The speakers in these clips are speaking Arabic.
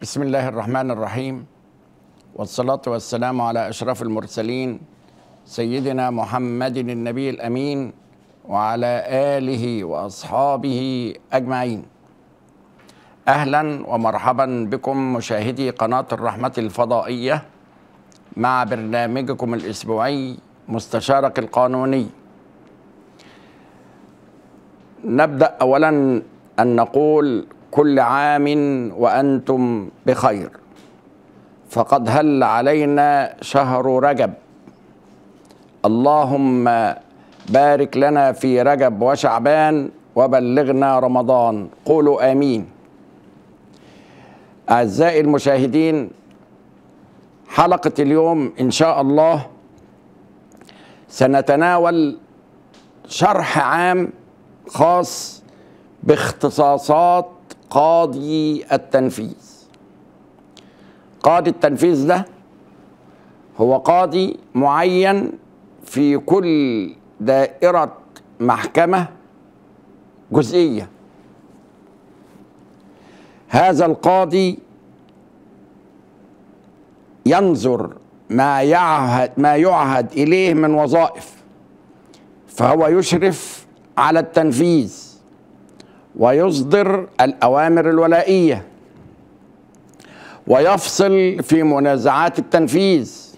بسم الله الرحمن الرحيم، والصلاة والسلام على أشرف المرسلين سيدنا محمد النبي الأمين وعلى آله وأصحابه أجمعين. أهلا ومرحبا بكم مشاهدي قناة الرحمة الفضائية مع برنامجكم الأسبوعي مستشارك القانوني. نبدأ أولا أن نقول كل عام وأنتم بخير، فقد هل علينا شهر رجب. اللهم بارك لنا في رجب وشعبان وبلغنا رمضان، قولوا آمين. أعزائي المشاهدين، حلقة اليوم إن شاء الله سنتناول شرح عام خاص باختصاصات قاضي التنفيذ. قاضي التنفيذ ده هو قاضي معين في كل دائرة محكمة جزئية. هذا القاضي ينظر ما يعهد إليه من وظائف، فهو يشرف على التنفيذ ويصدر الأوامر الولائية ويفصل في منازعات التنفيذ،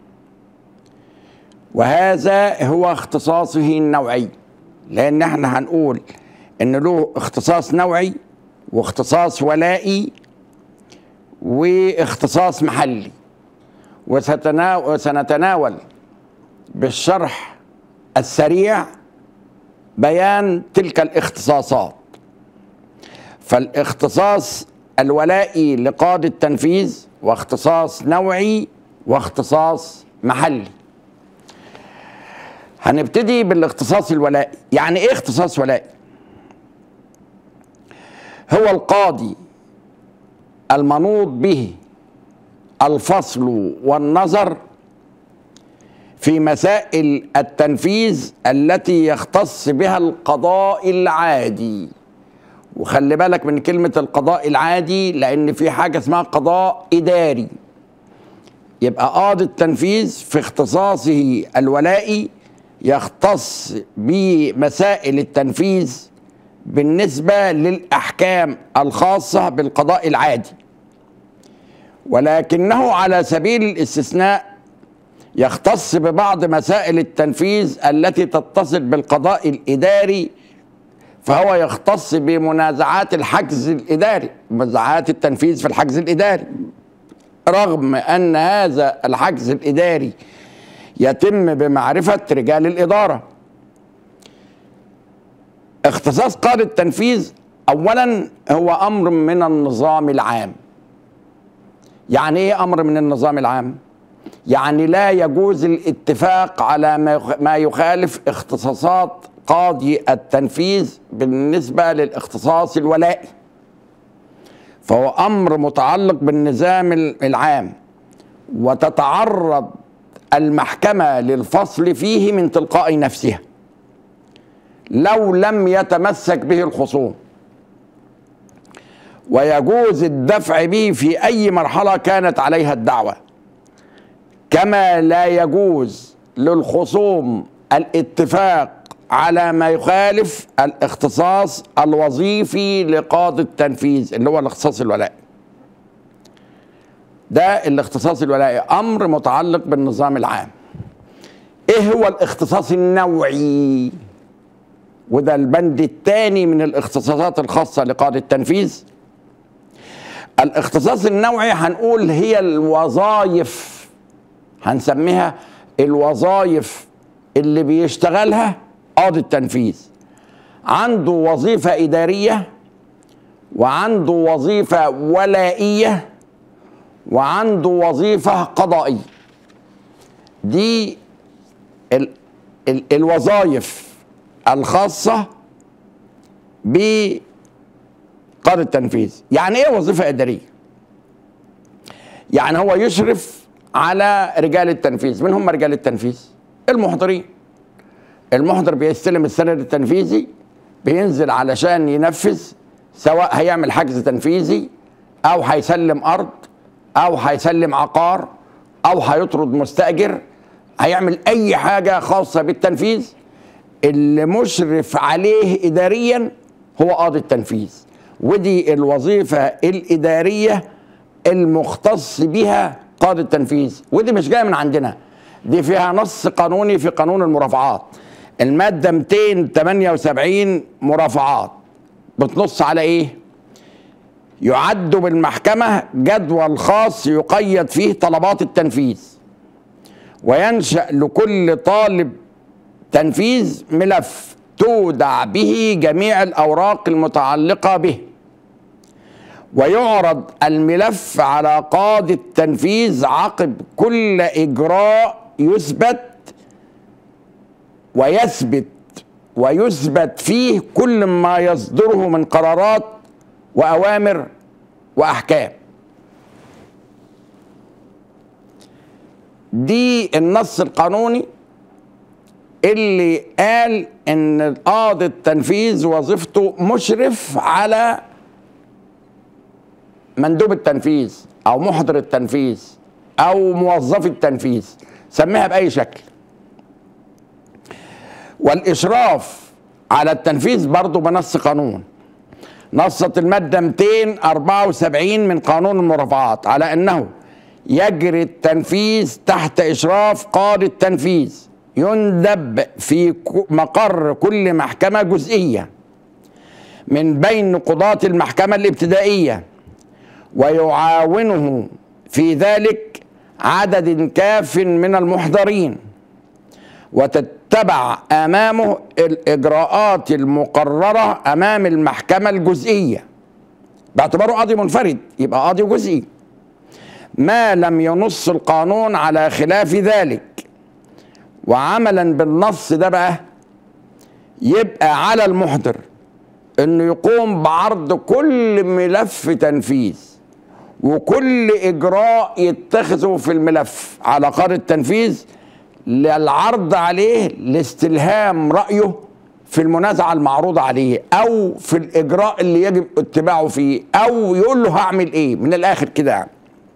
وهذا هو اختصاصه النوعي. لأن احنا هنقول إن له اختصاص نوعي واختصاص ولائي واختصاص محلي، وسنتناول بالشرح السريع بيان تلك الاختصاصات. فالاختصاص الولائي لقاضي التنفيذ واختصاص نوعي واختصاص محلي. هنبتدي بالاختصاص الولائي. يعني ايه اختصاص ولائي؟ هو القاضي المنوط به الفصل والنظر في مسائل التنفيذ التي يختص بها القضاء العادي. وخلي بالك من كلمة القضاء العادي، لأن في حاجة اسمها قضاء إداري. يبقى قاضي التنفيذ في اختصاصه الولائي يختص بمسائل التنفيذ بالنسبة للأحكام الخاصة بالقضاء العادي، ولكنه على سبيل الاستثناء يختص ببعض مسائل التنفيذ التي تتصل بالقضاء الإداري، فهو يختص بمنازعات الحجز الإداري، منازعات التنفيذ في الحجز الإداري، رغم أن هذا الحجز الإداري يتم بمعرفة رجال الإدارة. اختصاص قاضي التنفيذ أولا هو أمر من النظام العام. يعني إيه أمر من النظام العام؟ يعني لا يجوز الاتفاق على ما يخالف اختصاصات قاضي التنفيذ بالنسبة للاختصاص الولائي، فهو أمر متعلق بالنظام العام، وتتعرض المحكمة للفصل فيه من تلقاء نفسها لو لم يتمسك به الخصوم، ويجوز الدفع به في أي مرحلة كانت عليها الدعوة، كما لا يجوز للخصوم الاتفاق على ما يخالف الاختصاص الوظيفي لقاضي التنفيذ اللي هو الاختصاص الولائي. ده الاختصاص الولائي، أمر متعلق بالنظام العام. إيه هو الاختصاص النوعي؟ وده البند الثاني من الاختصاصات الخاصة لقاضي التنفيذ. الاختصاص النوعي هنقول هي الوظائف، هنسميها الوظائف اللي بيشتغلها قاضي التنفيذ. عنده وظيفة إدارية، وعنده وظيفة ولائية، وعنده وظيفة قضائية. دي الوظائف الخاصة بقاضي التنفيذ. يعني ايه وظيفة إدارية؟ يعني هو يشرف على رجال التنفيذ. من هم رجال التنفيذ؟ المحضرين. المحضر بيستلم السند التنفيذي، بينزل علشان ينفذ، سواء هيعمل حجز تنفيذي او هيسلم ارض او هيسلم عقار او هيطرد مستاجر، هيعمل اي حاجه خاصه بالتنفيذ، اللي مشرف عليه اداريا هو قاضي التنفيذ. ودي الوظيفه الاداريه المختص بها قاضي التنفيذ، ودي مش جايه من عندنا، دي فيها نص قانوني في قانون المرافعات، الماده 278 مرافعات بتنص على ايه؟ يعد بالمحكمه جدول خاص يقيد فيه طلبات التنفيذ، وينشأ لكل طالب تنفيذ ملف تودع به جميع الأوراق المتعلقة به، ويعرض الملف على قاضي التنفيذ عقب كل إجراء ويثبت فيه كل ما يصدره من قرارات وأوامر وأحكام. دي النص القانوني اللي قال ان قاضي التنفيذ وظيفته مشرف على مندوب التنفيذ او محضر التنفيذ او موظف التنفيذ، سميها باي شكل. والاشراف على التنفيذ برضه بنص قانون، نصت الماده 274 من قانون المرافعات على انه يجري التنفيذ تحت اشراف قاضي التنفيذ يندب في مقر كل محكمة جزئية من بين قضاة المحكمة الابتدائية، ويعاونه في ذلك عدد كاف من المحضرين، وتتبع أمامه الإجراءات المقررة أمام المحكمة الجزئية باعتباره قاضي منفرد، يبقى قاضي جزئي، ما لم ينص القانون على خلاف ذلك. وعملا بالنص ده بقى يبقى على المحضر انه يقوم بعرض كل ملف تنفيذ وكل اجراء يتخذه في الملف على قاضي التنفيذ للعرض عليه لاستلهام رايه في المنازعه المعروضه عليه او في الاجراء اللي يجب اتباعه فيه، او يقول له هعمل ايه من الاخر كده،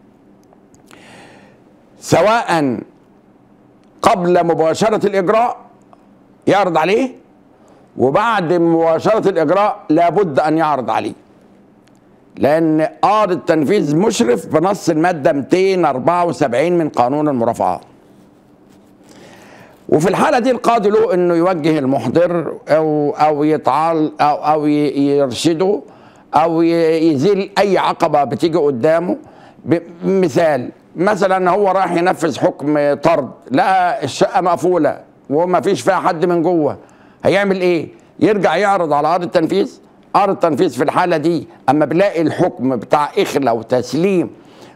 سواء قبل مباشرة الإجراء يعرض عليه، وبعد مباشرة الإجراء لابد أن يعرض عليه، لأن قاضي التنفيذ مشرف بنص المادة 274 من قانون المرافعات. وفي الحالة دي القاضي له إنه يوجه المحضر أو يرشده أو يزيل أي عقبة بتيجي قدامه. مثلا هو رايح ينفذ حكم طرد، لقى الشقه مقفوله وما فيش فيها حد من جوه، هيعمل ايه؟ يرجع يعرض على قاضي التنفيذ. قاضي التنفيذ في الحاله دي اما بيلاقي الحكم بتاع اخلاء وتسليم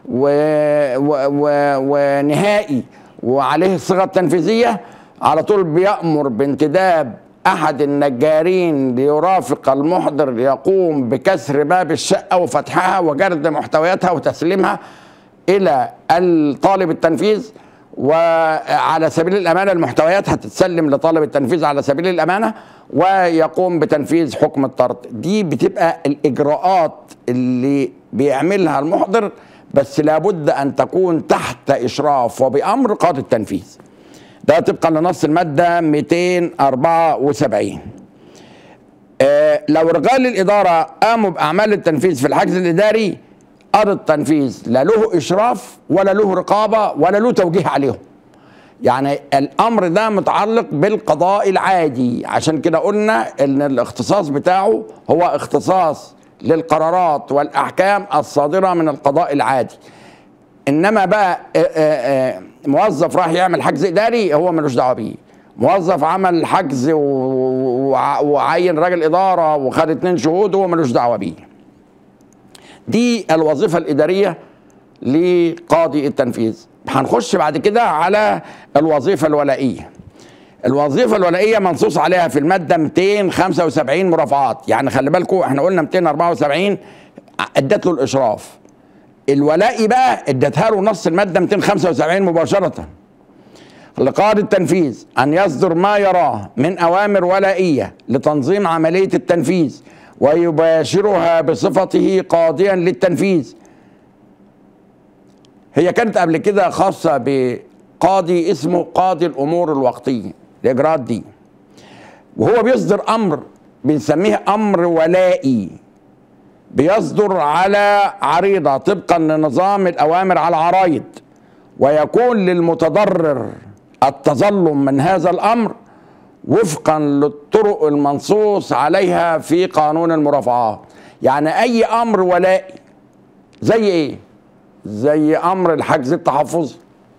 ونهائي وعليه الصيغه التنفيذيه، على طول بيأمر بانتداب احد النجارين ليرافق المحضر ليقوم بكسر باب الشقه وفتحها وجرد محتوياتها وتسليمها الى الطالب التنفيذ. وعلى سبيل الامانه المحتويات هتتسلم لطالب التنفيذ على سبيل الامانه، ويقوم بتنفيذ حكم الطرد. دي بتبقى الاجراءات اللي بيعملها المحضر، بس لابد ان تكون تحت اشراف وبامر قاضي التنفيذ. ده طبقا لنص الماده 274. لو رجال الاداره قاموا باعمال التنفيذ في الحجز الاداري، قاضي التنفيذ لا له اشراف ولا له رقابه ولا له توجيه عليهم. يعني الامر ده متعلق بالقضاء العادي، عشان كده قلنا ان الاختصاص بتاعه هو اختصاص للقرارات والاحكام الصادره من القضاء العادي. انما بقى موظف راح يعمل حجز اداري هو ملوش دعوه بيه. موظف عمل حجز وعين راجل اداره وخد 2 شهود هو ملوش دعوه بيه. دي الوظيفه الاداريه لقاضي التنفيذ. هنخش بعد كده على الوظيفه الولائيه. الوظيفه الولائيه منصوص عليها في الماده 275 مرافعات. يعني خلي بالكم احنا قلنا 274 ادت له الاشراف، الولائي بقى ادتها له نص الماده 275 مباشره. لقاضي التنفيذ ان يصدر ما يراه من اوامر ولائيه لتنظيم عمليه التنفيذ ويباشرها بصفته قاضيا للتنفيذ هي كانت قبل كده خاصة بقاضي اسمه قاضي الأمور الوقتية، الإجراءات دي، وهو بيصدر أمر بنسميه أمر ولائي، بيصدر على عريضة طبقا لنظام الأوامر على العرايض، ويكون للمتضرر التظلم من هذا الأمر وفقا للطرق المنصوص عليها في قانون المرافعات. يعني أي أمر ولائي زي إيه؟ زي أمر الحجز التحفظي.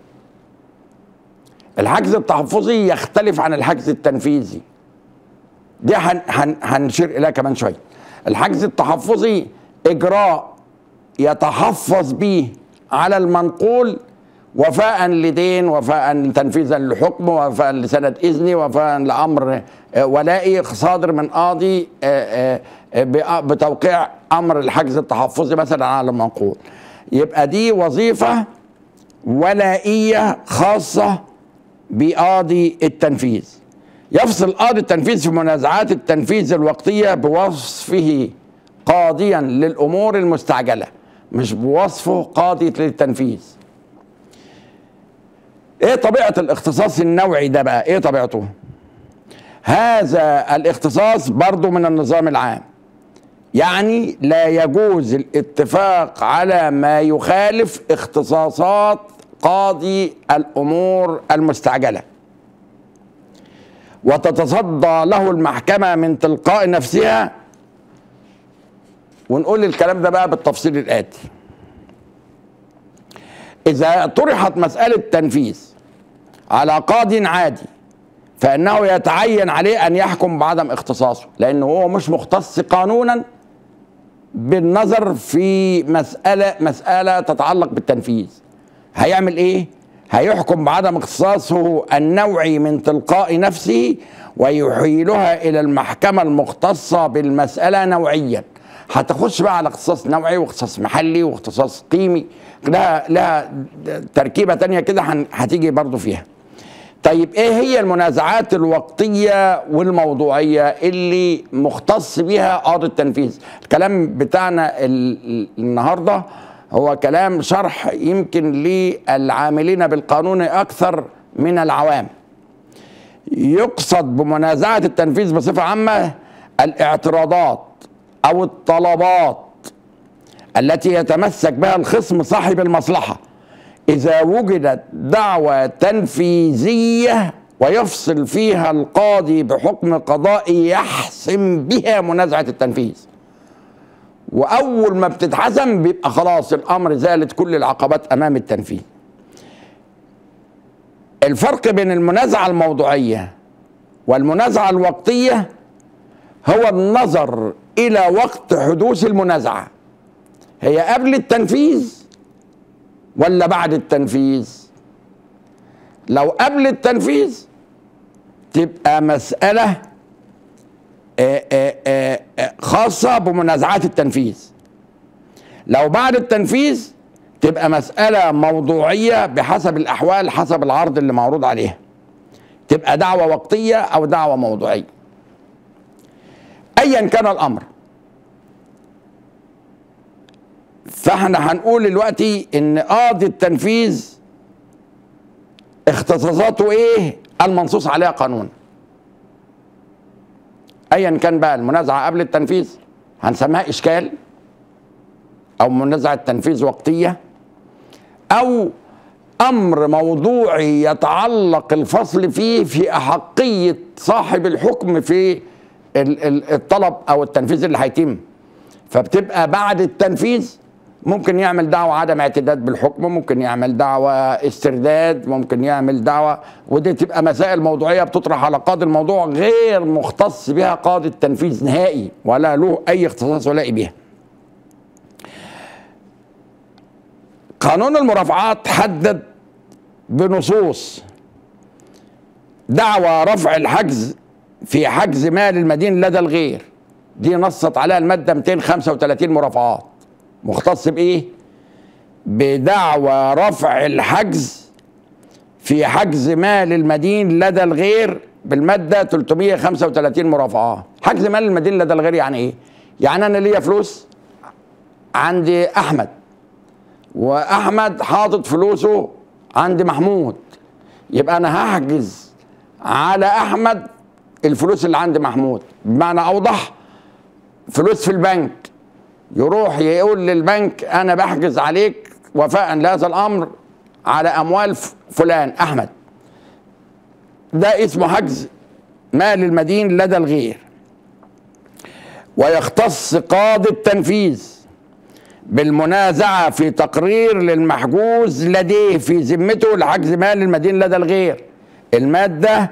الحجز التحفظي يختلف عن الحجز التنفيذي، دي هنشير إليها كمان شوية. الحجز التحفظي إجراء يتحفظ به على المنقول وفاء لدين، وفاء تنفيذا لحكم، وفاء لسند إذني، وفاء لأمر ولائي صادر من قاضي بتوقيع أمر الحجز التحفظي مثلا على المنقول. يبقى دي وظيفة ولائية خاصة بقاضي التنفيذ. يفصل قاضي التنفيذ في منازعات التنفيذ الوقتية بوصفه قاضيا للأمور المستعجلة، مش بوصفه قاضي للتنفيذ. ايه طبيعة الاختصاص النوعي ده بقى؟ ايه طبيعته؟ هذا الاختصاص برضو من النظام العام، يعني لا يجوز الاتفاق على ما يخالف اختصاصات قاضي الأمور المستعجلة، وتتصدى له المحكمة من تلقاء نفسها. ونقول الكلام ده بقى بالتفصيل الآتي: إذا طرحت مسألة تنفيذ على قاض عادي فإنه يتعين عليه أن يحكم بعدم اختصاصه، لأنه هو مش مختص قانونا بالنظر في مسألة تتعلق بالتنفيذ. هيعمل إيه؟ هيحكم بعدم اختصاصه النوعي من تلقاء نفسه ويحيلها إلى المحكمة المختصة بالمسألة نوعيا. هتخش بقى على اختصاص نوعي واختصاص محلي واختصاص قيمي، لها تركيبة تانية كده هتيجي برضو فيها. طيب ايه هي المنازعات الوقتية والموضوعية اللي مختص بها قاضي التنفيذ؟ الكلام بتاعنا النهاردة هو كلام شرح يمكن للعاملين بالقانون أكثر من العوام. يقصد بمنازعة التنفيذ بصفة عامة الاعتراضات أو الطلبات التي يتمسك بها الخصم صاحب المصلحة إذا وجدت دعوى تنفيذية ويفصل فيها القاضي بحكم قضائي يحسم بها منازعة التنفيذ. وأول ما بتتحسم بيبقى خلاص الأمر زالت كل العقبات أمام التنفيذ. الفرق بين المنازعة الموضوعية والمنازعة الوقتية هو النظر إلى وقت حدوث المنازعة، هي قبل التنفيذ ولا بعد التنفيذ؟ لو قبل التنفيذ تبقى مسألة خاصة بمنازعات التنفيذ. لو بعد التنفيذ تبقى مسألة موضوعية بحسب الأحوال، حسب العرض اللي معروض عليها، تبقى دعوة وقتية أو دعوة موضوعية. أيا كان الأمر، فاحنا هنقول دلوقتي ان قاضي التنفيذ اختصاصاته ايه المنصوص عليها قانون. ايا كان بقى المنازعه قبل التنفيذ هنسميها اشكال، او منازعه تنفيذ وقتيه، او امر موضوعي يتعلق الفصل فيه في احقيه صاحب الحكم في الطلب او التنفيذ اللي هيتم. فبتبقى بعد التنفيذ ممكن يعمل دعوة عدم اعتداد بالحكم، ممكن يعمل دعوة استرداد، ممكن يعمل دعوة، ودي تبقى مسائل موضوعية بتطرح على قاضي الموضوع غير مختص بها قاضي التنفيذ نهائي، ولا له أي اختصاص ولائي بها. قانون المرافعات حدد بنصوص دعوى رفع الحجز في حجز مال المدين لدى الغير، دي نصت عليها المادة 235 مرافعات، مختص بإيه؟ بدعوى رفع الحجز في حجز مال المدين لدى الغير بالمادة 335 مرافعات. حجز مال المدين لدى الغير يعني إيه؟ يعني أنا ليا فلوس عند أحمد واحمد حاطط فلوسه عند محمود، يبقى انا هحجز على احمد الفلوس اللي عند محمود. بمعنى اوضح، فلوس في البنك، يروح يقول للبنك انا بحجز عليك وفاء لهذا الامر على اموال فلان احمد. ده اسمه حجز مال المدين لدى الغير. ويختص قاضي التنفيذ بالمنازعة في تقرير للمحجوز لديه في ذمته لحجز مال المدين لدى الغير. المادة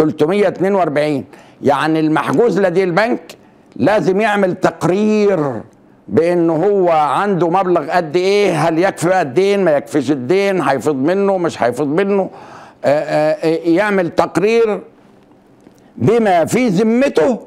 342. يعني المحجوز لديه البنك لازم يعمل تقرير بانه هو عنده مبلغ قد ايه، هل يكفي الدين، ما يكفيش الدين، هيفيض منه مش هيفيض منه. يعمل تقرير بما في ذمته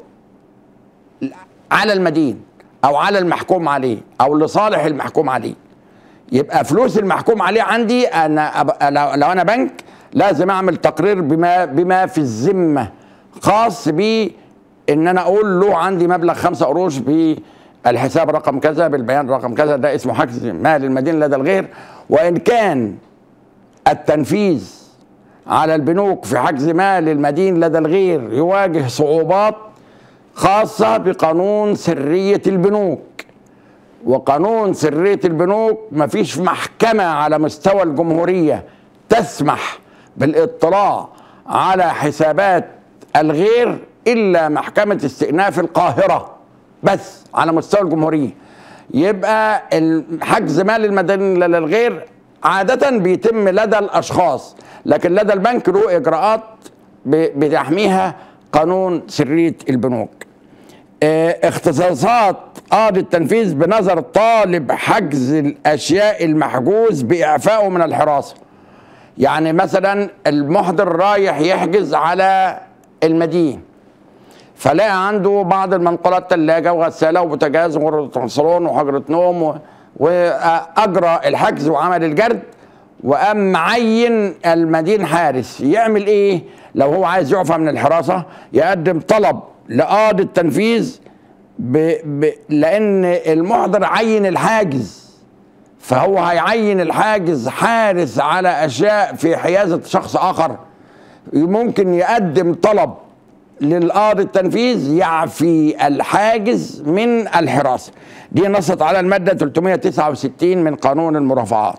على المدين او على المحكوم عليه او لصالح المحكوم عليه. يبقى فلوس المحكوم عليه عندي انا، لو انا بنك لازم اعمل تقرير بما في الذمه، خاص بي ان انا اقول له عندي مبلغ 5 قروش بالحساب رقم كذا بالبيان رقم كذا. ده اسمه حجز مال المدين لدى الغير. وان كان التنفيذ على البنوك في حجز مال المدين لدى الغير يواجه صعوبات خاصة بقانون سرية البنوك. وقانون سرية البنوك مفيش محكمة على مستوى الجمهورية تسمح بالاطلاع على حسابات الغير إلا محكمة استئناف القاهرة بس على مستوى الجمهورية. يبقى حجز مال المدين لدى الغير عادة بيتم لدى الأشخاص، لكن لدى البنك له إجراءات بتحميها قانون سرية البنوك. اختصاصات قاضي التنفيذ بنظر طالب حجز الأشياء المحجوز بإعفائه من الحراسة. يعني مثلا المحضر رايح يحجز على المدين، فلاقى عنده بعض المنقولات، ثلاجة وغسالة وبوتاجاز وغرفة صالون وحجرة نوم، وأجرى الحجز وعمل الجرد، وقام معين المدين حارس. يعمل ايه لو هو عايز يعفى من الحراسة؟ يقدم طلب لقاضي التنفيذ لان المحضر عين الحاجز، فهو هيعين الحاجز حارس على اشياء في حيازة شخص اخر. ممكن يقدم طلب للقاضي التنفيذ يعفي الحاجز من الحراسة. دي نصت على المادة 369 من قانون المرافعات.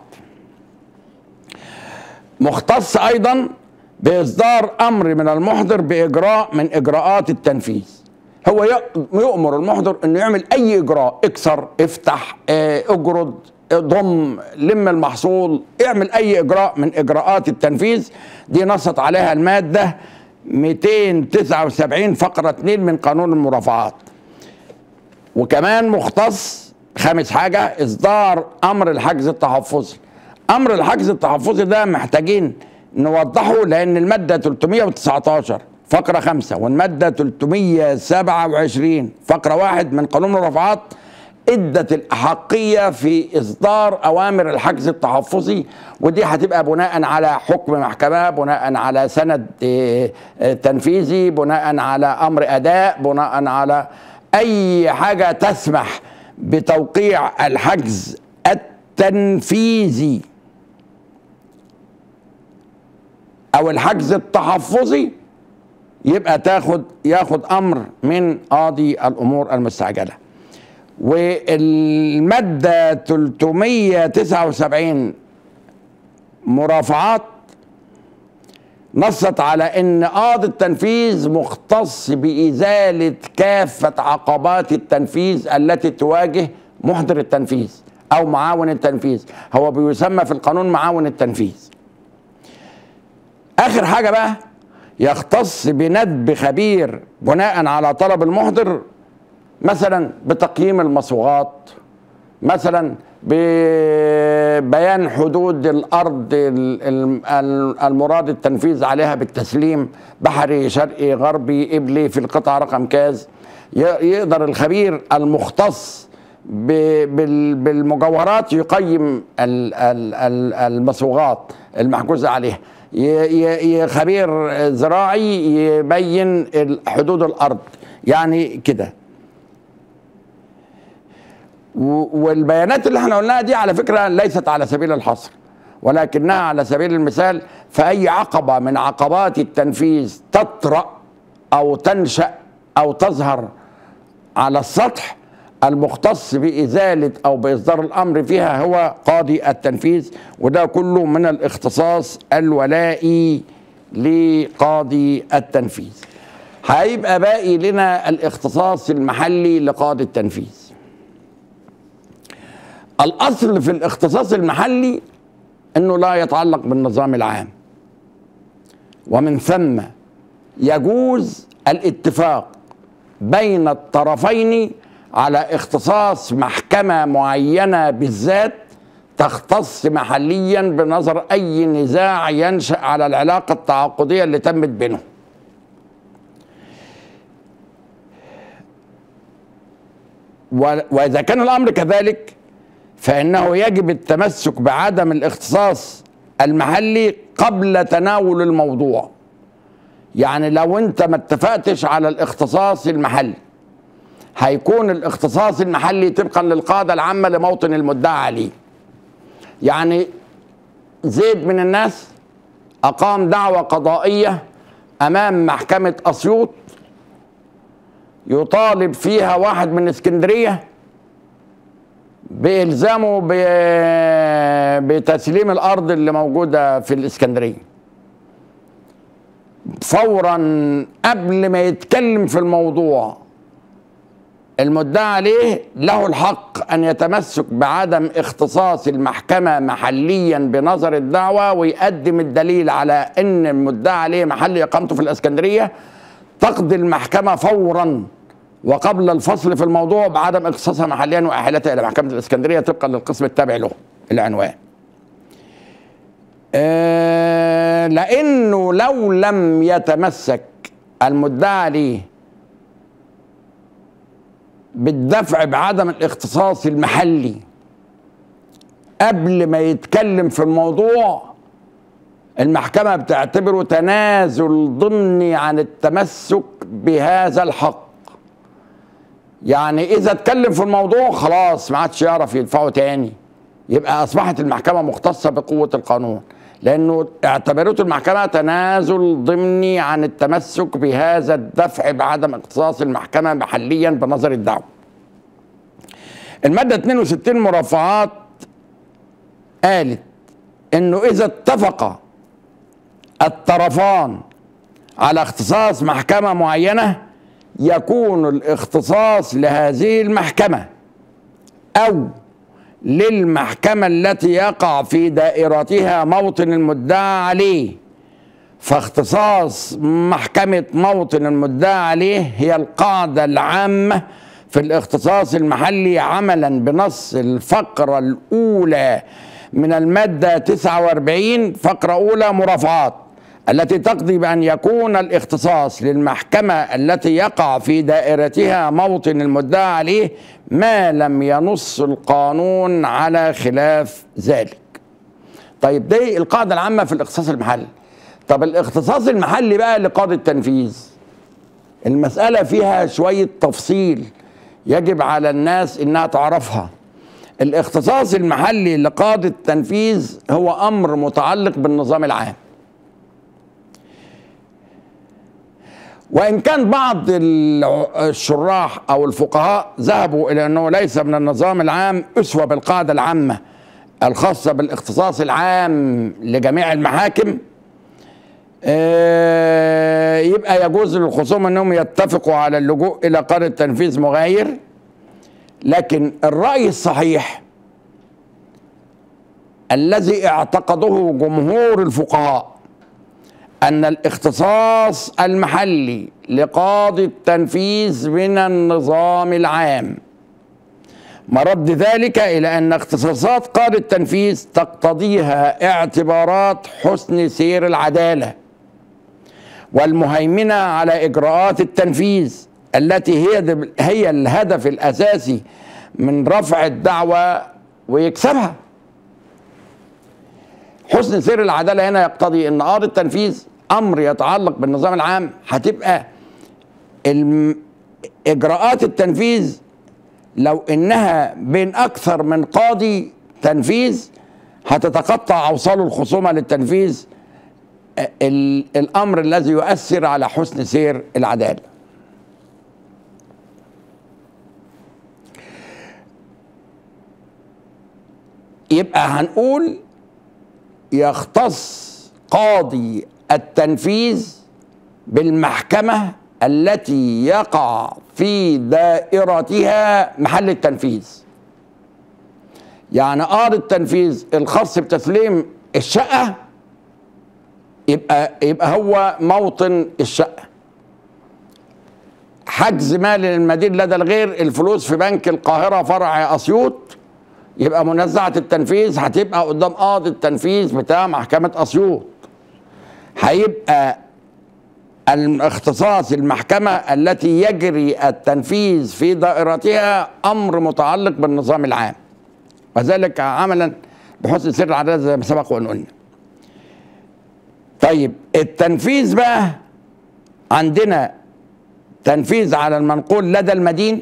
مختص ايضا باصدار امر من المحضر باجراء من اجراءات التنفيذ. هو يؤمر المحضر انه يعمل اي اجراء، اكسر، افتح، اجرد، ضم، لم المحصول، اعمل اي اجراء من اجراءات التنفيذ. دي نصت عليها المادة 279 فقرة 2 من قانون المرافعات. وكمان مختص خامس حاجة اصدار امر الحجز التحفظي. امر الحجز التحفظي ده محتاجين نوضحه، لان المادة 319 فقرة 5 والمادة 327 فقرة 1 من قانون المرافعات ادت الاحقية في اصدار اوامر الحجز التحفظي. ودي هتبقى بناء على حكم محكمة، بناء على سند تنفيذي، بناء على امر اداء، بناء على اي حاجة تسمح بتوقيع الحجز التنفيذي او الحجز التحفظي. يبقى ياخد امر من قاضي الامور المستعجله. والماده 379 مرافعات نصت على ان قاضي التنفيذ مختص بازاله كافه عقبات التنفيذ التي تواجه محضر التنفيذ او معاون التنفيذ. هو بيسمى في القانون معاون التنفيذ. اخر حاجه بقى، يختص بندب خبير بناء على طلب المحضر، مثلا بتقييم المصوغات، مثلا ببيان حدود الارض المراد التنفيذ عليها بالتسليم، بحري، شرقي، غربي، قبلي، في القطعه رقم كاز. يقدر الخبير المختص بالمجوهرات يقيم المصوغات المحجوزه عليها. خبير زراعي يبين حدود الارض، يعني كده. والبيانات اللي احنا قلناها دي على فكرة ليست على سبيل الحصر، ولكنها على سبيل المثال. فأي عقبة من عقبات التنفيذ تطرأ أو تنشأ أو تظهر على السطح، المختص بإزالة أو بإصدار الأمر فيها هو قاضي التنفيذ، وده كله من الاختصاص الولائي لقاضي التنفيذ. هيبقى باقي لنا الاختصاص المحلي لقاضي التنفيذ. الأصل في الاختصاص المحلي أنه لا يتعلق بالنظام العام، ومن ثم يجوز الاتفاق بين الطرفين على اختصاص محكمة معينة بالذات تختص محليا بنظر أي نزاع ينشأ على العلاقة التعاقدية اللي تمت بينهم. وإذا كان الأمر كذلك فإنه يجب التمسك بعدم الاختصاص المحلي قبل تناول الموضوع. يعني لو أنت ما اتفقتش على الاختصاص المحلي، هيكون الاختصاص المحلي طبقا للقاعدة العامة لموطن المدعى عليه. يعني زيد من الناس أقام دعوة قضائية أمام محكمة أسيوط يطالب فيها واحد من اسكندرية بإلزامه بتسليم الأرض اللي موجودة في الإسكندرية. فورا قبل ما يتكلم في الموضوع المدعى عليه له الحق أن يتمسك بعدم اختصاص المحكمة محليا بنظر الدعوة، ويقدم الدليل على أن المدعى عليه محل إقامته في الإسكندرية. تقضي المحكمة فورا وقبل الفصل في الموضوع بعدم اختصاصها محليا وإحالتها إلى محكمة الإسكندرية طبقا للقسم التابع له العنوان. لأنه لو لم يتمسك المدعى عليه بالدفع بعدم الاختصاص المحلي قبل ما يتكلم في الموضوع، المحكمة بتعتبره تنازل ضمني عن التمسك بهذا الحق. يعني إذا اتكلم في الموضوع خلاص ما عادش يعرف يدفعه تاني، يبقى أصبحت المحكمة مختصة بقوة القانون، لأنه اعتبرته المحكمة تنازل ضمني عن التمسك بهذا الدفع بعدم اختصاص المحكمة محليا بنظر الدعوة. المادة 62 مرافعات قالت إنه إذا اتفق الطرفان على اختصاص محكمة معينة يكون الاختصاص لهذه المحكمة أو للمحكمة التي يقع في دائرتها موطن المدعى عليه. فاختصاص محكمة موطن المدعى عليه هي القاعدة العامة في الاختصاص المحلي عملا بنص الفقرة الأولى من المادة 49 فقرة أولى مرافعات، التي تقضي بأن يكون الاختصاص للمحكمة التي يقع في دائرتها موطن المدعى عليه ما لم ينص القانون على خلاف ذلك. طيب دي القاعدة العامة في الاختصاص المحلي. طب الاختصاص المحلي بقى لقاضي التنفيذ، المسألة فيها شوية تفصيل يجب على الناس إنها تعرفها. الاختصاص المحلي لقاضي التنفيذ هو أمر متعلق بالنظام العام، وإن كان بعض الشراح أو الفقهاء ذهبوا إلى أنه ليس من النظام العام أسوة بالقاعدة العامة الخاصة بالاختصاص العام لجميع المحاكم، يبقى يجوز للخصوم أنهم يتفقوا على اللجوء إلى قاضي التنفيذ مغاير. لكن الرأي الصحيح الذي اعتقده جمهور الفقهاء أن الاختصاص المحلي لقاضي التنفيذ من النظام العام، مرد ذلك إلى أن اختصاصات قاضي التنفيذ تقتضيها اعتبارات حسن سير العدالة والمهيمنة على إجراءات التنفيذ التي هي الهدف الأساسي من رفع الدعوة ويكسبها. حسن سير العدالة هنا يقتضي أن قاضي التنفيذ أمر يتعلق بالنظام العام هتبقى إجراءات التنفيذ لو انها بين اكثر من قاضي تنفيذ هتتقطع اوصال الخصومه للتنفيذ، الامر الذي يؤثر على حسن سير العداله. يبقى هنقول يختص قاضي التنفيذ بالمحكمة التي يقع في دائرتها محل التنفيذ. يعني قاضي التنفيذ الخاص بتسليم الشقة يبقى هو موطن الشقة. حجز مال للمدين لدى الغير، الفلوس في بنك القاهرة فرع أسيوط، يبقى منازعة التنفيذ هتبقى قدام قاضي التنفيذ بتاع محكمة أسيوط. هيبقى الاختصاص المحكمة التي يجري التنفيذ في دائرتها أمر متعلق بالنظام العام، وذلك عملا بحسن سير العدالة زي ما سبق وأن قلنا. طيب التنفيذ بقى عندنا تنفيذ على المنقول لدى المدين،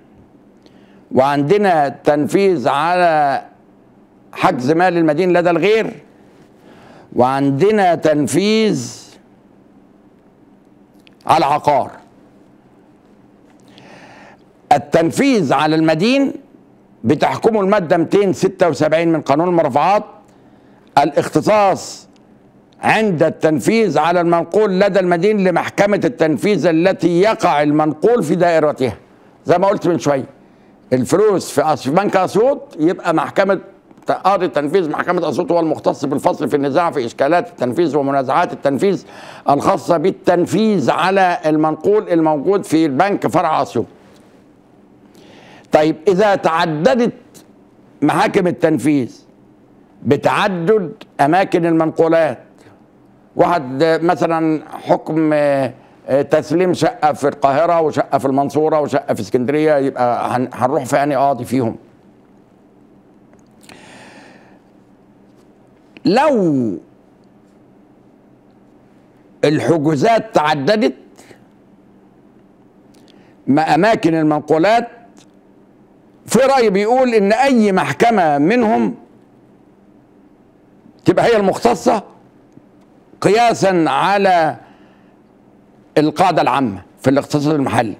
وعندنا تنفيذ على حجز مال المدين لدى الغير، وعندنا تنفيذ على عقار. التنفيذ على المدين بتحكمه المادة 276 من قانون المرافعات. الاختصاص عند التنفيذ على المنقول لدى المدين لمحكمة التنفيذ التي يقع المنقول في دائرتها. زي ما قلت من شوية، الفلوس في بنك أسيوط يبقى محكمة قاضي التنفيذ محكمة أسيوط هو المختص بالفصل في النزاع في إشكالات التنفيذ ومنازعات التنفيذ الخاصة بالتنفيذ على المنقول الموجود في البنك فرع أسيوط. طيب إذا تعددت محاكم التنفيذ بتعدد أماكن المنقولات، واحد مثلا حكم تسليم شقة في القاهرة وشقة في المنصورة وشقة في اسكندرية، يبقى هنروح في أنهي قاضي فيهم؟ لو الحجوزات تعددت مع أماكن المنقولات، في رأي بيقول إن أي محكمة منهم تبقى هي المختصة قياسا على القاعدة العامة في الاختصاص المحلي.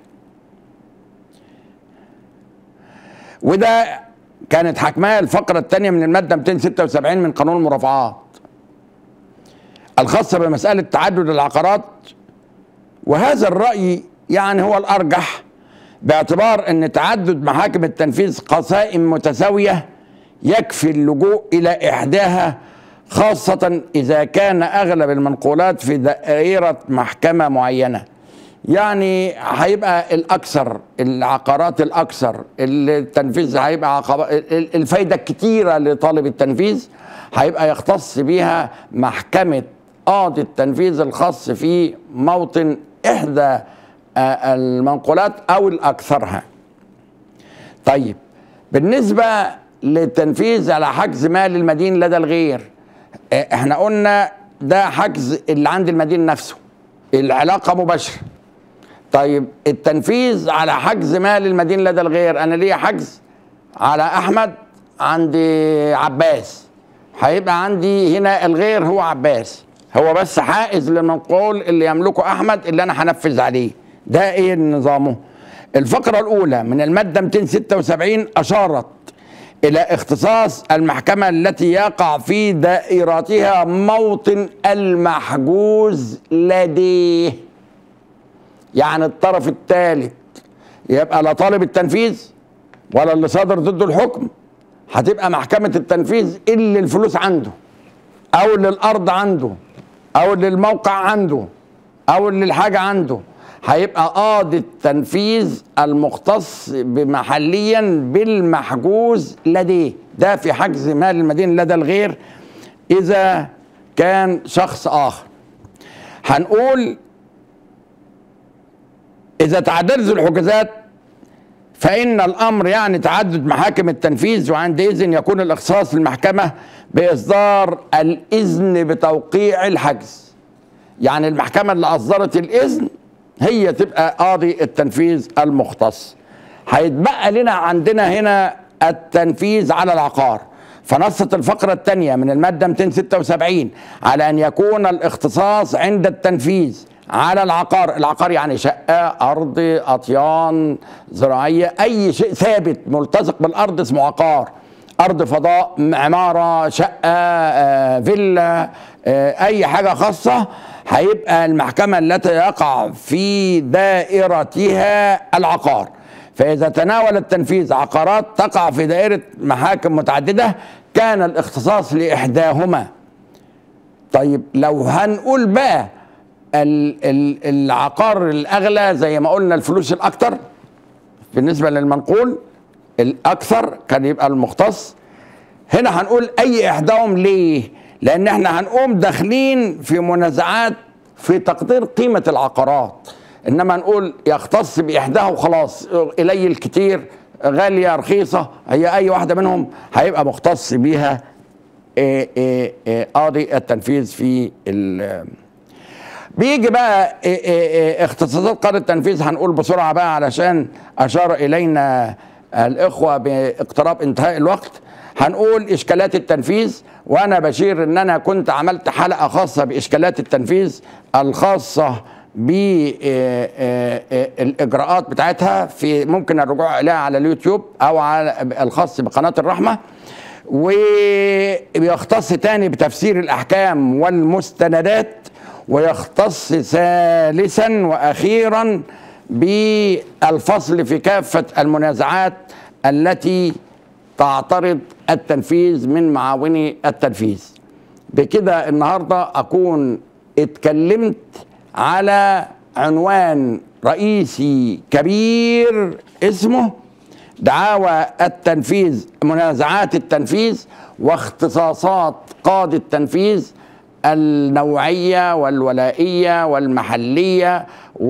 وده كانت حكمها الفقرة الثانية من المادة 276 من قانون المرافعات الخاصة بمسألة تعدد العقارات. وهذا الرأي يعني هو الأرجح، باعتبار أن تعدد محاكم التنفيذ قسائم متساوية يكفي اللجوء إلى إحداها، خاصة إذا كان أغلب المنقولات في دائرة محكمة معينة. يعني هيبقى الأكثر العقارات الأكثر التنفيذ هيبقى الفايدة الكتيرة لطالب التنفيذ هيبقى يختص بيها محكمة قاضي التنفيذ الخاص في موطن إحدى المنقولات أو الأكثرها. طيب بالنسبة للتنفيذ على حجز مال المدين لدى الغير، احنا قلنا ده حجز اللي عند المدين نفسه، العلاقة مباشرة. طيب التنفيذ على حجز مال المدين لدى الغير، انا ليا حجز على احمد عندي عباس، هيبقى عندي هنا الغير هو عباس، هو بس حائز للمنقول اللي يملكه احمد اللي انا هنفذ عليه. ده ايه نظامه؟ الفقرة الاولى من المادة 276 اشارت إلى اختصاص المحكمة التي يقع في دائرتها موطن المحجوز لديه. يعني الطرف الثالث يبقى لا طالب التنفيذ ولا اللي صادر ضده الحكم، هتبقى محكمة التنفيذ اللي الفلوس عنده أو اللي الأرض عنده أو اللي الموقع عنده أو اللي الحاجة عنده، هيبقى قاضي التنفيذ المختص بمحليا بالمحجوز لديه. ده في حجز مال المدين لدى الغير إذا كان شخص آخر. هنقول إذا تعددت الحجوزات فإن الأمر يعني تعدد محاكم التنفيذ، وعندئذ يكون الاختصاص للمحكمة بإصدار الإذن بتوقيع الحجز. يعني المحكمة اللي أصدرت الإذن هي تبقى قاضي التنفيذ المختص. هيتبقى لنا عندنا هنا التنفيذ على العقار. فنصت الفقرة الثانية من المادة 276 على أن يكون الاختصاص عند التنفيذ على العقار. العقار يعني شقة، أرض، أطيان زراعية، أي شيء ثابت ملتصق بالأرض اسمه عقار. أرض فضاء، عمارة، شقة، فيلا، أي حاجة خاصة، هيبقى المحكمة التي يقع في دائرتها العقار. فإذا تناول التنفيذ عقارات تقع في دائرة محاكم متعددة كان الاختصاص لإحداهما. طيب لو هنقول بقى العقار الأغلى زي ما قلنا الفلوس الأكتر بالنسبة للمنقول الأكثر كان يبقى المختص. هنا هنقول أي إحداهم. ليه؟ لأن احنا هنقوم داخلين في منازعات في تقدير قيمة العقارات، إنما نقول يختص بإحداها وخلاص، قليل كتير، غالية رخيصة، هي أي واحدة منهم هيبقى مختص بيها قاضي التنفيذ في بيجي بقى اختصاصات قاضي التنفيذ. هنقول بسرعة بقى علشان أشار إلينا الإخوة باقتراب انتهاء الوقت. هنقول إشكالات التنفيذ، وأنا بشير إن أنا كنت عملت حلقة خاصة بإشكالات التنفيذ الخاصة بالإجراءات بتاعتها، في ممكن الرجوع إليها على اليوتيوب أو على الخاص بقناة الرحمة. ويختص تاني بتفسير الأحكام والمستندات، ويختص ثالثا وأخيرا بالفصل في كافة المنازعات التي تعترض التنفيذ من معاوني التنفيذ. بكده النهارده أكون اتكلمت على عنوان رئيسي كبير اسمه دعاوى التنفيذ، منازعات التنفيذ واختصاصات قاضي التنفيذ النوعية والولائية والمحلية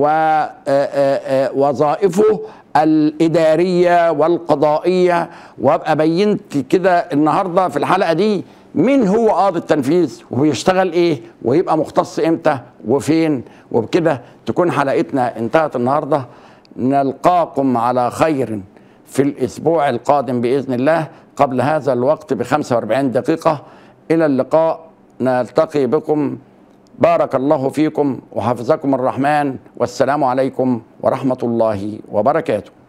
ووظائفه الإدارية والقضائية. وابقى بينت كده النهاردة في الحلقة دي مين هو قاضي التنفيذ وبيشتغل ايه ويبقى مختص امتى وفين. وبكده تكون حلقتنا انتهت النهاردة. نلقاكم على خير في الأسبوع القادم بإذن الله قبل هذا الوقت ب45 دقيقة. إلى اللقاء، نلتقي بكم. بارك الله فيكم وحفظكم الرحمن، والسلام عليكم ورحمة الله وبركاته.